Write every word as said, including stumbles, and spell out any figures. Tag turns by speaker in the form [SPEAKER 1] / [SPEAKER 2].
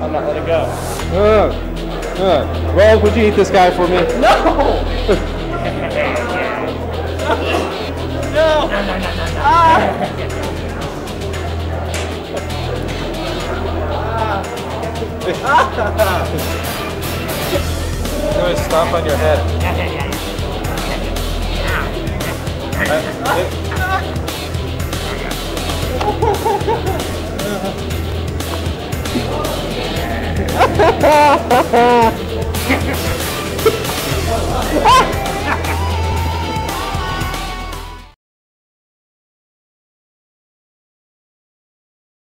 [SPEAKER 1] I'm not letting go.
[SPEAKER 2] Uh, uh. Rogue, would you eat this guy for me?
[SPEAKER 1] No! No! No, no, no, no, no. Ah!
[SPEAKER 2] I'm going to stomp on your head.